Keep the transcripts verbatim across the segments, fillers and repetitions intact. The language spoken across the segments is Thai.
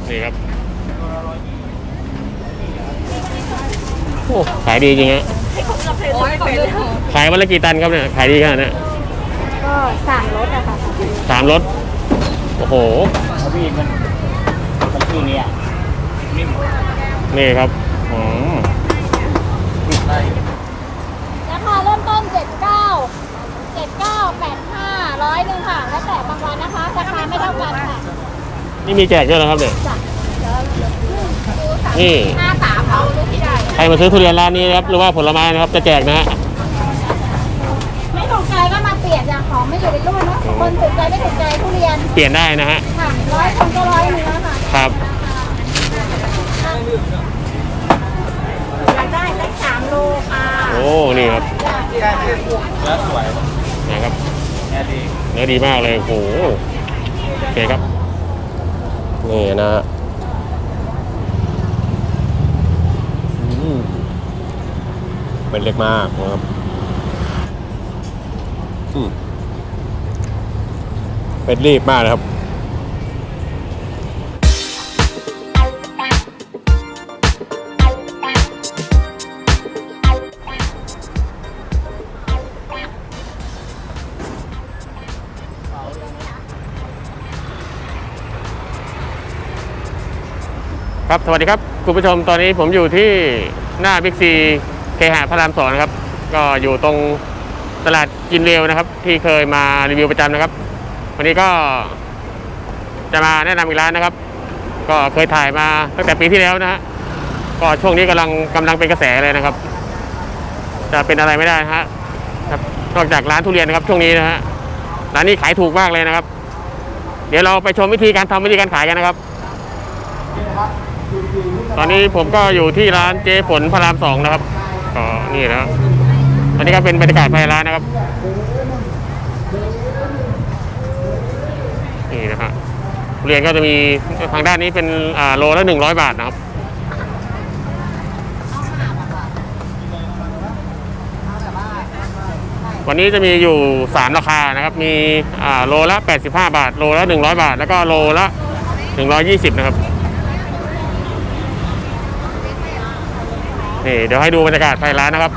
นี่ครับโอ้ขายดีจริงฮะขายวันละกี่ตันครับเนี่ยขายดีขนาดนี้ก็สามรถอะค่ะสามรถโอ้โหพี่มันมันชื่อนี้อ่ะนี่ครับอืมราคาเริ่มต้นเจ็ดเก้าเจ็ดเก้าแปดห้าร้อยหนึ่งค่ะแล้วแต่บางวันนะคะราคาไม่เท่ากันค่ะนี่มีแจกด้วยนะครับเนี่ยนี่ห้าสามเอาลูกที่ได้ใครมาซื้อทุเรียนร้านนี้นะครับหรือว่าผลไม้นะครับจะแจกนะฮะไม่ถูกใจก็มาเปลี่ยนจากของไม่อยู่ในรุ่นเนาะคนถูกใจไม่ถูกใจทุเรียนเปลี่ยนได้นะฮะค่ะร้อยคนก็ร้อยเนื้อค่ะครับอยากได้สักสามโลค่ะโอ้นี่ครับเนื้อสวยนะครับเนื้อดีเนื้อดีมากเลยโอ้โหโอเคครับนี่นะเป็นเล็กมากนะครับเป็นรีบมากนะครับครับสวัสดีครับคุณผู้ชมตอนนี้ผมอยู่ที่หน้าบิ๊กซีเคหะพระรามสองนะครับก็อยู่ตรงตลาดกินเร็วนะครับที่เคยมารีวิวประจำนะครับวันนี้ก็จะมาแนะนำอีกร้านนะครับก็เคยถ่ายมาตั้งแต่ปีที่แล้วนะฮะก็ช่วงนี้กำลังกำลังเป็นกระแสเลยนะครับจะเป็นอะไรไม่ได้นะฮะครับนอกจากร้านทุเรียนนะครับช่วงนี้นะฮะร้านนี้ขายถูกมากเลยนะครับเดี๋ยวเราไปชมวิธีการทำวิธีการขายกันนะครับตอนนี้ผมก็อยู่ที่ร้านเจ๊ฝนพระรามสองนะครับก็นี่นะครับตอนนี้ก็เป็นบรรยากาศภายในร้านนะครับนี่นะฮะทุเรียนก็จะมีทางด้านนี้เป็นโลละหนึ่งร้อยบาทนะครับวันนี้จะมีอยู่สามราคานะครับมีโลละแปดสิบห้าบาทโลละหนึ่งร้อยบาทแล้วก็โลละหนึ่งร้อยยี่สิบนะครับนี่เดี๋ยวให้ดูบรรยากาศภายในร้านนะครับ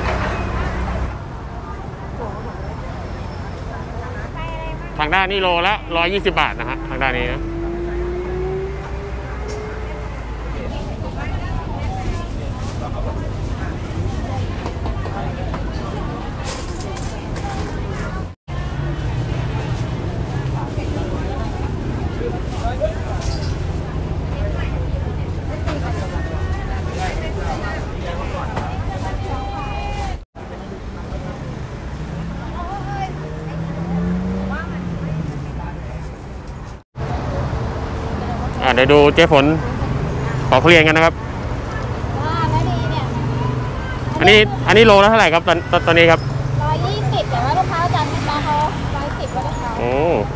ทางด้านนี้โลละหนึ่งร้อยยี่สิบบาทนะฮะทางด้านนี้นะเดี๋ยวดูเจ๊ฝนขอทุเรียนกันนะครับอันนี้อันนี้โลละเท่าไหร่ครับตอนตอนนี้ครับร้อยยี่สิบแต่ว่าลูกค้าจานราคาร้อยสิบว่าลูกค้าโอ้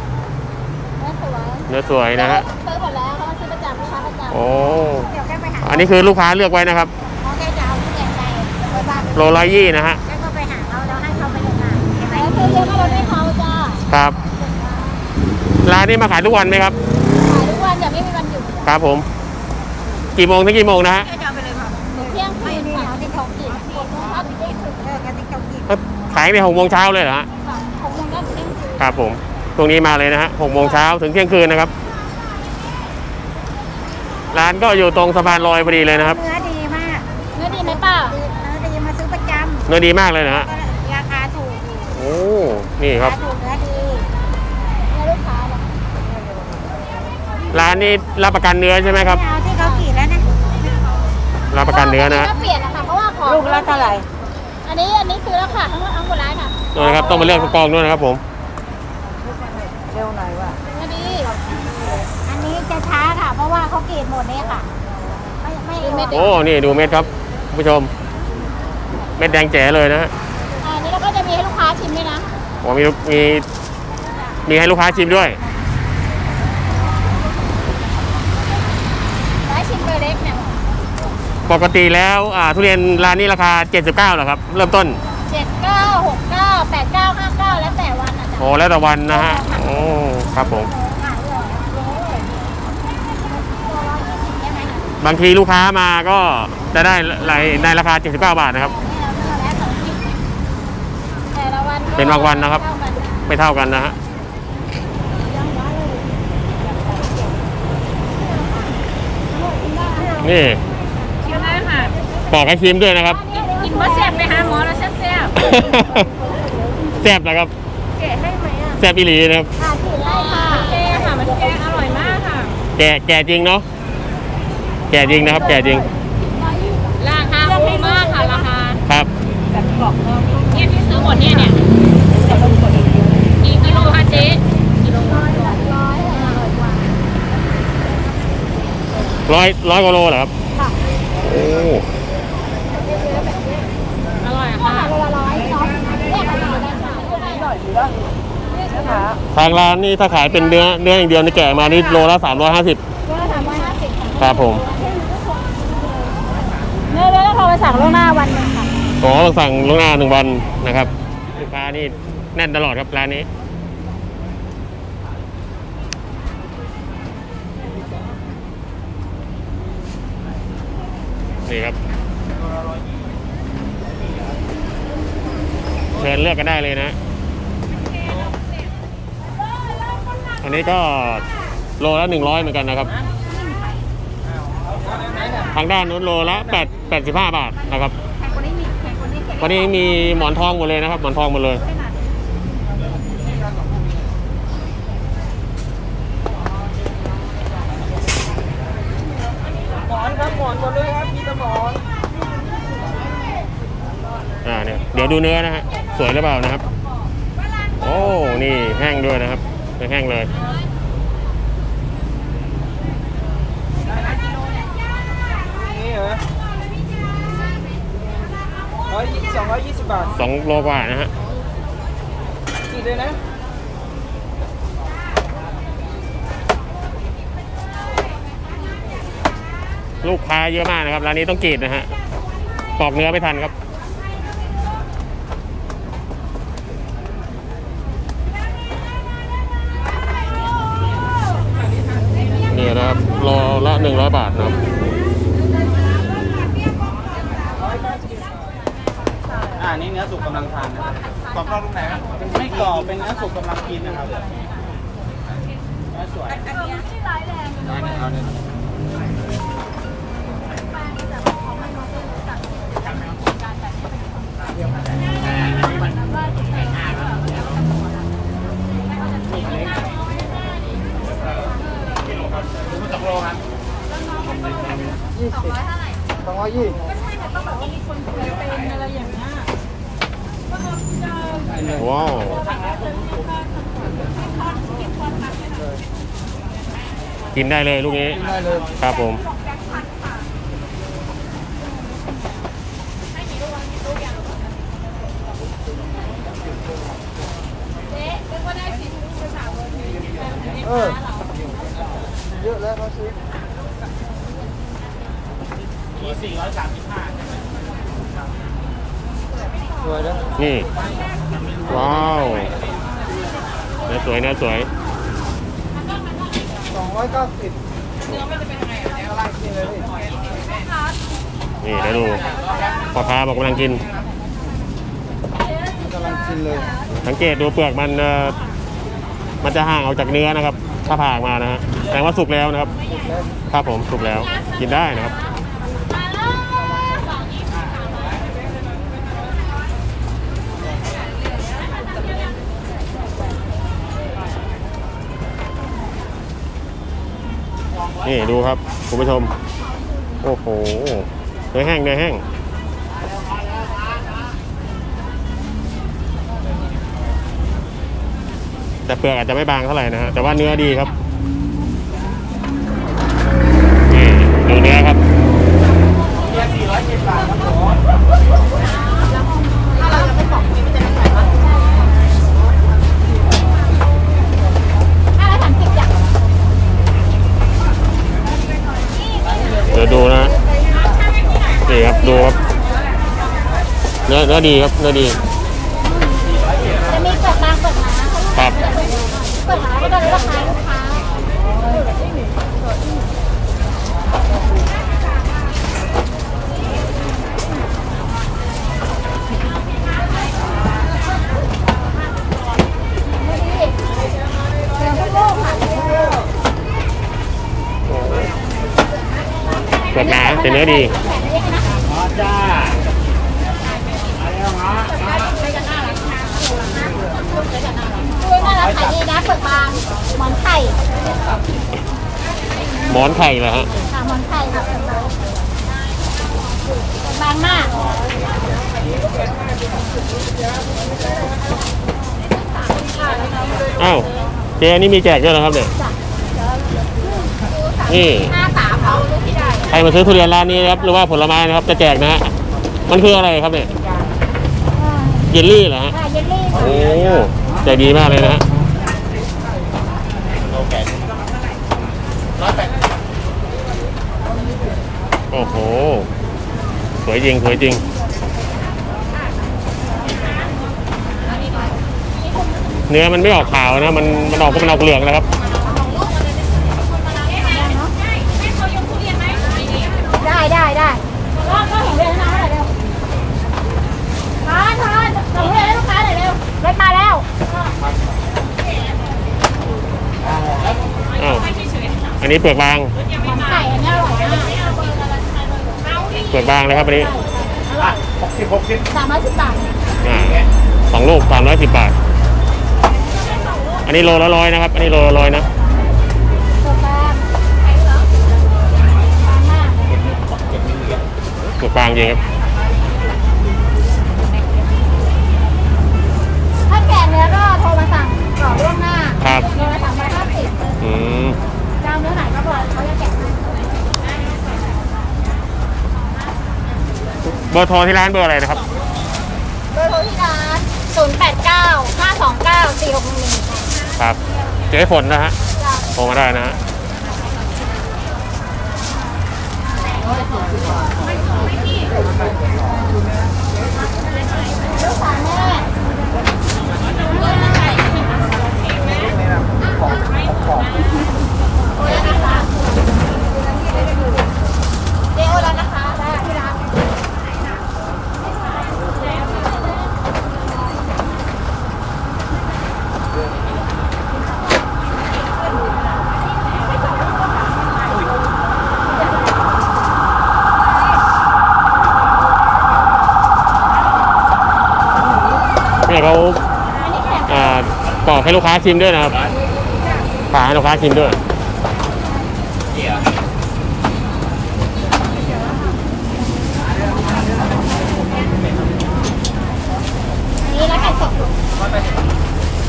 เนื้อสวยเนื้อสวยนะฮะซื้อหมดแล้วเขาซื้อประจำลูกค้าประจำโอ้อันนี้คือลูกค้าเลือกไว้นะครับเขาแค่จะเอาทุเรียนไปโลร้อยยี่นะฮะแล้วก็ไปหาเขาแล้วให้เขาไปดูงานใช่ไหมซื้อเยอะก็เราได้เขาจ้าครับร้านนี้มาขายทุกวันไหมครับขายทุกวันแต่ไม่มีวันหยุดครับผมกี่โมงถึงกี่โมงนะฮะเที่ยงคืนค่ะที่เขากินขายในหกโมงเช้าเลยเหรอฮะหกโมงถึงเที่ยงคืนครับผมตรงนี้มาเลยนะฮะหกโมงเช้าถึงเที่ยงคืนนะครับร้านก็อยู่ตรงสะพานลอยพอดีเลยนะครับเนื้อดีมากเนื้อดีไหมป้าเนื้อดีมาซื้อประจำเนื้อดีมากเลยนะฮะราคาถูกโอ้นี่ครับถูกเนื้อดีเนื้อลูกค้าร้านนี้รับประกันเนื้อใช่ไหมครับที่เขาขีดแล้วนะรับประกันเนื้อนะเปลี่ยนนะคะเพราะว่าของลูกละเท่าไหร่อันนี้อันนี้คือราคาทั้งหมดทั้งหมดร้านค่ะตัวนะครับต้องมาเลือกกองด้วยนะครับผมเร็วหน่อยว่ะอันนี้อันนี้จะช้าค่ะเพราะว่าเขาขีดหมดเนี่ยค่ะไม่ไม่โอ้นี่ดูเม็ดครับผู้ชมเม็ดแดงแจ๋เลยนะฮะอันนี้เราก็จะมีให้ลูกค้าชิมด้วยนะโอ้มีมีมีให้ลูกค้าชิมด้วยชิมเบอร์เล็กเนี่ยปกติแล้วทุเรียนร้านนี้ราคาเจ็ดสิบเก้าเหรอครับเริ่มต้นเจ็ดเก้า หกเก้า แปดเก้า ห้าเก้าแล้วแต่วันอ่ะโอ้แล้วแต่วันนะฮะโอ้ครับผมบางทีลูกค้ามาก็จะได้ในราคาเจ็ดสิบเก้าบาทนะครับเป็นบางวันนะครับไม่เท่ากันนะฮะนี่ชิมได้ค่ะปอกให้ชิมด้วยนะครับกินมะแซ่บไปหาหมอแล้วแซ่บแซ่บแซ่บนะครับแกะให้ไหมอ่ะแซ่บอีหลีนะครับค่ะถือได้ค่ะมันแกะค่ะมันแกะอร่อยมากค่ะแก่แก่จริงเนาะแก่จริงนะครับแก่จริงราคาคุ้มมากค่ะราคาครับเนี่ยที่ซื้อหมดเนี่ยเนี่ยกี่กิโลคะเจ๊กิโลร้อยร้อยร้อยร้อยกว่าโลเหรอครับโอ้อร่อยค่ะโลละร้อยซอสแยกกันเลยได้ค่ะอร่อยดีป่ะทางร้านนี่ถ้าขายเป็นเนื้อเนื้ออย่างเดียวในแกะมานี่โลละสามร้อยห้าสิบโลละสามร้อยห้าสิบครับผมเนื้อเนื้อต้องโทรไปสั่งล่วงหน้าวันนึงค่ะอ๋อต้องสั่งล่วงหน้าหนึ่งวันนะครับลูกค้านี่แน่นตลอดครับร้านนี้นี่ครับเชิญเลือกกันได้เลยนะอันนี้ก็โลละหนึ่งร้อยเหมือนกันนะครับทางด้านนู้นโลละแปดแปดสิบห้าบาทนะครับวันนี้มีหมอนทองหมดเลยนะครับหมอนทองหมดเลยหมอนครับหมอนหมดเลยครับมีแต่หมอนอ่าเนี่ยเดี๋ยวดูเนื้อนะฮะสวยหรือเปล่านะครับโอ้นี่แห้งด้วยนะครับแห้งเลยนี่เหรอร้อยยี่สิบสองร้อยยี่สิบบาทสองโลกว่านะฮะกี่เลยนะลูกค้าเยอะมากนะครับร้านนี้ต้องกรีดนะฮะปอกเนื้อไม่ทันครับนี่นะครับโลละหนึ่งร้อยบาทนะครับอ่านี่เนื้อสุกกำลังทานนะครับกรอบนอกตรงไหนครับไม่กรอบเป็นเนื้อสุกกำลังกินนะครับเนื้อสวยได้เนี่ยเอาเนี่ยสองโลครับยี่สิบสองร้อยยี่สิบก็ใช่แต่ต้องแบบว่ามีคนเคยเป็นอะไรอย่างเงี้ยว้าวกินได้เลยลูกนี้ครับผมเออเยอะแล้วเขาซื้อมีสี่ร้อยสามสิบห้าสวยนะนี่ว้าวเนื้อสวยเนื้อสวยสองร้อยเก้าสิบเนื้อมันจะเป็นยังไงอ่ะเนื้ออะไรกินเลยนี่เดี๋ยวดูพ่อค้าบอกกำลังกินกำลังกินเลยสังเกตดูเปลือกมันมันจะห่างออกจากเนื้อนะครับถ้าผ่ามานะฮะแสดงว่าสุกแล้วนะครับครับผมสุกแล้วกินได้นะครับนี่ดูครับคุณผู้ชมโอ้โหเนื้อแห้งเนื้อแห้งแต่เปลือกอาจจะไม่บางเท่าไหร่นะฮะแต่ว่าเนื้อดีครับนี่ดูเนื้อครับเนื้อสี่ร้อยเจ็ดบาทครับผมถ้าเราจะไม่บอกนี้มันจะเป็นไงบ้างถ้าเราทำสิบอย่างเดี๋ยวดูนะนี่ครับดูครับเนื้อเนื้อดีครับเนื้อดีจะมีเปิดบางเปิดหนาครับเปิดหนาก็จะราคาลูกค้าปลือกหนาแต่เนื้อดีอ๋อจ้าอะไรฮะด้วยน่ารักขายดีนะเปลือกบางหมอนไข่หมอนไข่เหรอฮะค่ะหมอนไข่ค่ะเปลือกบางมากอ้าวเจ๊อันนี้มีแจกด้วยเหรอครับเนี่ยนี่ห้าสามเอาที่ได้ใครมาซื้อทุเรียนร้านนี้นะครับหรือว่าผลไม้นะครับจะแจกนะฮะมันคืออะไรครับเนี่ยเยลลี่เหรอฮะค่ะเยลลี่โอ้ใจดีมากเลยนะฮะโลแก่ร้อยแปดโอ้โหสวยจริงสวยจริงเนื้อมันไม่ออกขาวนะมันมันออกเป็นออกเหลืองนะครับได้ได้ได้ก็ก็เห็นเลยนะเร็วทานทานส่งเลยลูกค้าหน่อยเร็วรถมาแล้วอ้าวอันนี้เปลือกบางหอมไข่อันนี้อร่อยมากเปลือกบางเลยครับอันนี้อ่ะหกสิบหกสิบสามร้อยสิบบาทอ่าสองลูกสามร้อยสิบบาทอันนี้โลละร้อยนะครับอันนี้โลละร้อยนะตัวบางบางมากเปลือกบางจริงครับถ้าแกะเนื้อก็โทรมาสั่งก่อนล่วงหน้าครับโลละสามร้อยห้าสิบอืมเจ้าเนื้อไหนก็บอกเขาจะแกะให้เบอร์โทรที่ร้านเบอร์อะไรนะครับเบอร์โทรที่ร้านศูนย์แปดเก้า ห้าสองเก้า สี่หกหนึ่งหนึ่งค่ะครับเจ๊ฝนนะฮะจ้ะโทรมาได้นะฮะลูกสาวแม่โอ้ยนะคะเดี๋ยวแล้วนะคะได้ที่ร้านเนี่ยเขาอ่าปอกให้ลูกค้าชิมด้วยนะครับผ่าให้ลูกค้าชิมด้วยนี่แล้วกันสด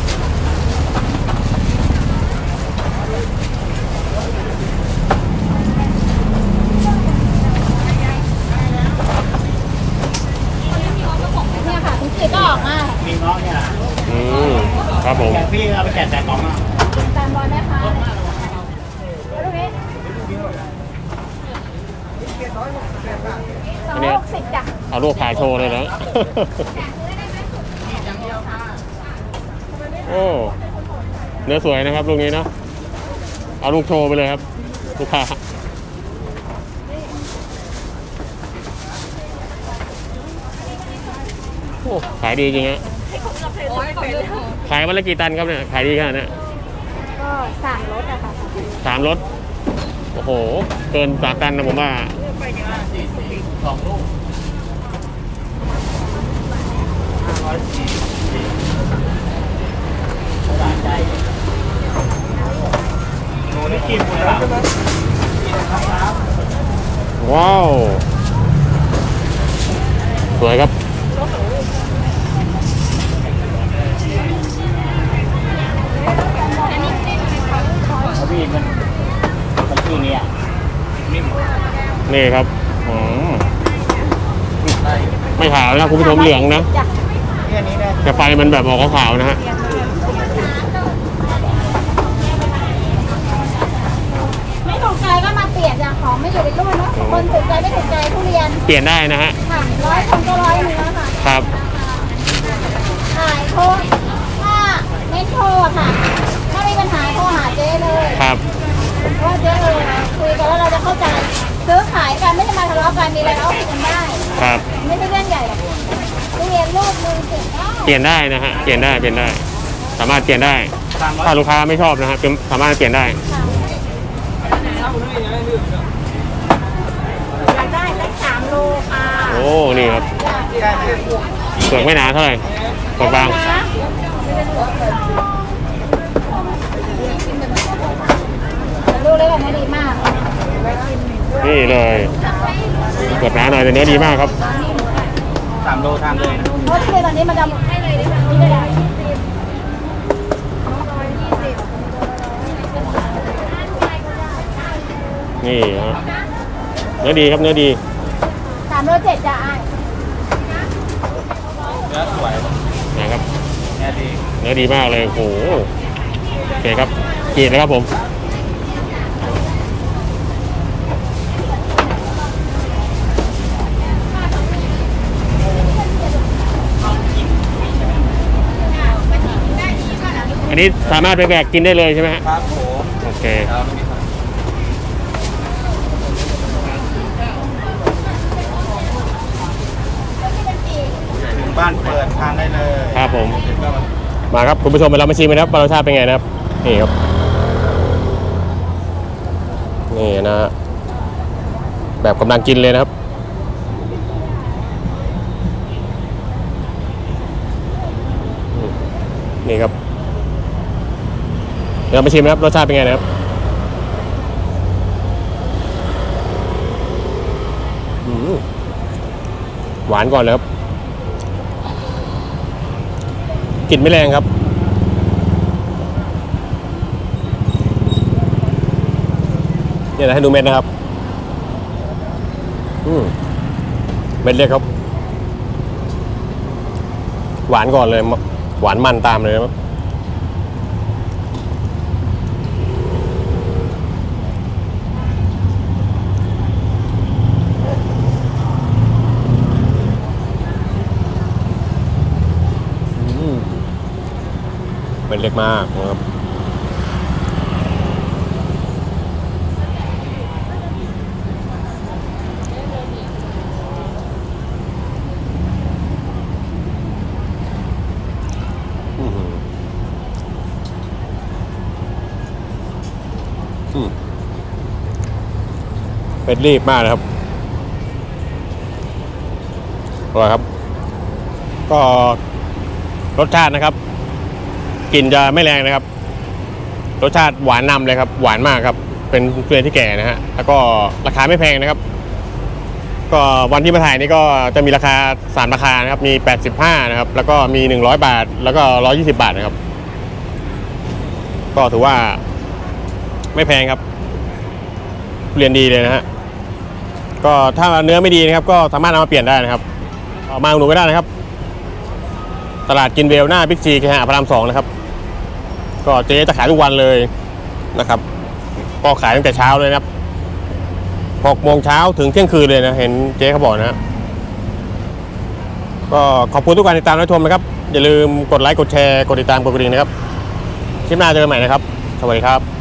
เนี่ยค่ะถึงสี่ก็ออกมามีเงาะเนี่ยนะอืมครับผมแกะพี่เอาไปแกะแต่กล่องอ่ะตามบอลนะคะแล้วลูกนี้สองร้อยหกสิบจ้ะเอาลูกขายโชว์เลยนะ โอ้เนื้อสวยนะครับลูกนี้เนาะเอาลูกโชว์ไปเลยครับลูกค้าโอ้ขายดีจริงฮะขายวันละกี่ตันครับเนี่ยขายดีขนาดนี้ก็สั่งรถอะค่ะสามรถโอ้โหเกินสามตันนะผมว่าสองลูกห้าร้อยสี่สิบหลานใจหนูได้กินหมดแล้วใช่ไหมกินครับว้าวสวยครับพี่มันมันชื่อนี้อ่ะนิ่มนี่ครับอืมใช่ไม่ขาวนะคุณผู้ชมเหลืองนะจ้ะแค่นี้นะแต่ไฟมันแบบออกขาวๆนะฮะไม่ถูกใจก็มาเปลี่ยนจากของไม่อยู่ในรุ่นเนาะคนถูกใจไม่ถูกใจทุเรียนเปลี่ยนได้นะฮะค่ะร้อยคนก็ร้อยเนื้อค่ะครับขายโทรถ้าเน้นโทรอะค่ะ ถ้ามีปัญหาโทรหาเจ๊เลยครับเพราะว่าเจ๊เลยคุยกันแล้วเราจะเข้าใจซื้อขายกันไม่ได้มาทะเลาะกันมีอะไรเอาผิดกันได้ครับไม่ใช่เรื่องใหญ่หรอกทุเรียนลูกมือเก่งได้เปลี่ยนได้นะฮะเปลี่ยนได้เปลี่ยนได้ สามารถเปลี่ยนได้สามร้อยถ้าลูกค้าไม่ชอบนะฮะเป็นสามารถเปลี่ยนได้ค่ะได้สักสามโลค่ะโอ้นี่ครับได้ไหมเปลือกไม่หนาเท่าไหร่เปลือกบางลูกเล็กอันนี้ดีมากนี่เลยเปลือกหนาหน่อยแต่เนื้อดีมากครับสามโลทานเลยนะเพราะที่ตอนนี้มันจะให้เลยได้ไหมนี่ได้ยี่สิบนี่ครับเนื้อดีครับเนื้อดีสามโลเจ็ดจ้ะไอ้เนื้อสวยนะครับเนื้อดีเนื้อดีมากเลยโอ้โหโอเคครับกรีดเลยครับผมอันนี้สามารถไปแบกกินได้เลยใช่ไหมฮะครับผมโอเคแล้วมีครับถึงบ้านเปิดทานได้เลยครับผมเดี๋ยวก็มาครับคุณผู้ชมเรามาชิมกันนะครับว่ารสชาติเป็นไงนะครับนี่ครับนี่นะฮะแบบกำลังกินเลยนะครับนี่ครับเดี๋ยวเรามาชิมนะครับรสชาติเป็นไงนะครับอืมหวานก่อนเลยครับกลิ่นไม่แรงครับเนี่ยนะให้ดูเม็ดนะครับอืมเม็ดเล็กครับหวานก่อนเลยหวานมันตามเลยนะครับเม็ดเล็กมากนะครับเป็นรีบมากนะครับอร่อยครับก็รสชาตินะครับกลิ่นจะไม่แรงนะครับรสชาติหวานนำเลยครับหวานมากครับเป็นทุเรียนที่แก่นะฮะแล้วก็ราคาไม่แพงนะครับก็วันที่มาถ่ายนี่ก็จะมีราคาสามราคานะครับมีแปดสิบห้านะครับแล้วก็มีหนึ่งร้อยบาทแล้วก็หนึ่งร้อยยี่สิบบาทนะครับก็ถือว่าไม่แพงครับทุเรียนดีเลยนะฮะก็ถ้าเนื้อไม่ดีนะครับก็สามารถเอามาเปลี่ยนได้นะครับเอามาอุดหนุนก็ได้นะครับตลาดกินเวลหน้าบิ๊กซีเคหะพระรามสองนะครับก็เจ๊จะขายทุกวันเลยนะครับก็ขายตั้งแต่เช้าเลยนะครับหกโมงเช้าถึงเที่ยงคืนเลยนะเห็นเจ๊เขาบอกนะก็ขอบคุณทุกการติดตามและชมนะครับอย่าลืมกดไลค์กดแชร์กดติดตามกดกระดิ่งนะครับคลิปหน้าเจอกันใหม่นะครับสวัสดีครับ